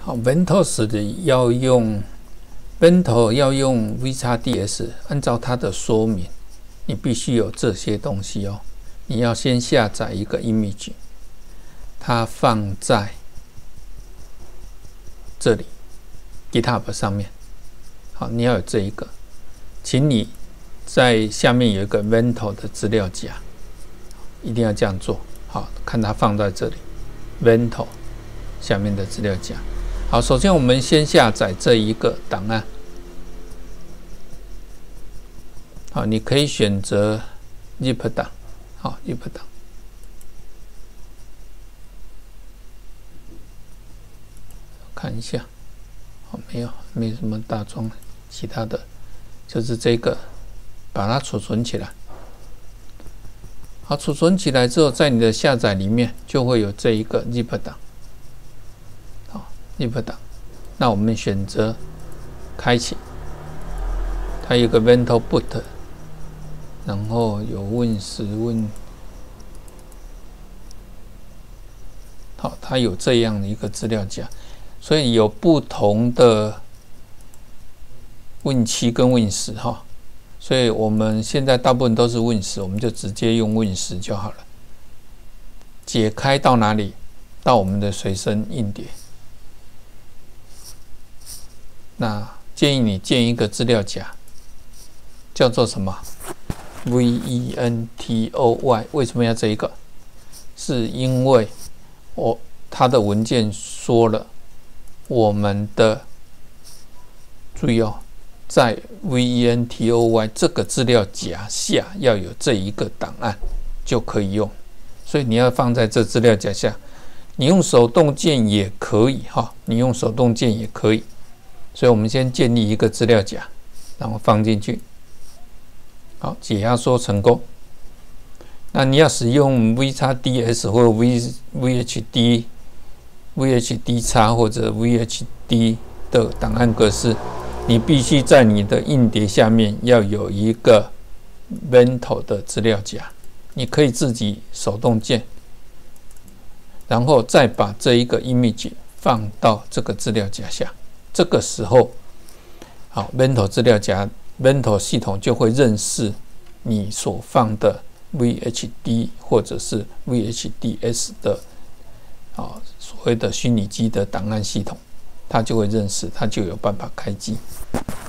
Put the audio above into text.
好 ，Ventos 要用 Vento 要用 VXDS， 按照它的说明，你必须有这些东西哦。你要先下载一个 image， 它放在这里 GitHub 上面。好，你要有这一个，请你在下面有一个 Vento 的资料夹，一定要这样做。好，看它放在这里 Vento 下面的资料夹。好，首先我们先下载这一个档案。好，你可以选择 zip 档。好 ，zip 档。看一下，好，没有什么大装，其他的就是这个，把它储存起来。好，储存起来之后，在你的下载里面就会有这一个 zip 档。好 ，zip 档，那我们选择开启，它有个 Vento boot， 然后有 Win10 好，它有这样的一个资料夹。所以有不同的 Win7 跟 Win10 哈，所以我们现在大部分都是 Win10， 我们就直接用 Win10 就好了。解开到哪里？到我们的随身硬碟。那建议你建一个资料夹，叫做什么 ？Ventoy。为什么要这一个？是因为它的文件说了。我们的注意哦，在 Ventoy 这个资料夹下要有这一个档案就可以用，所以你要放在这资料夹下。你用手动键也可以哈，你用手动键也可以。所以我们先建立一个资料夹，然后放进去。好，解压缩成功。那你要使用 VXDS 或 VHD 或者 VHD 的档案格式，你必须在你的硬碟下面要有一个 Vento 的资料夹。你可以自己手动键，然后再把这一个 image 放到这个资料夹下。这个时候，好 ，Vento 资料夹 ，Vento 系统就会认识你所放的 VHD 或者是 VHDS 的。所谓的虚拟机的档案系统，它就会认识，它就有办法开机。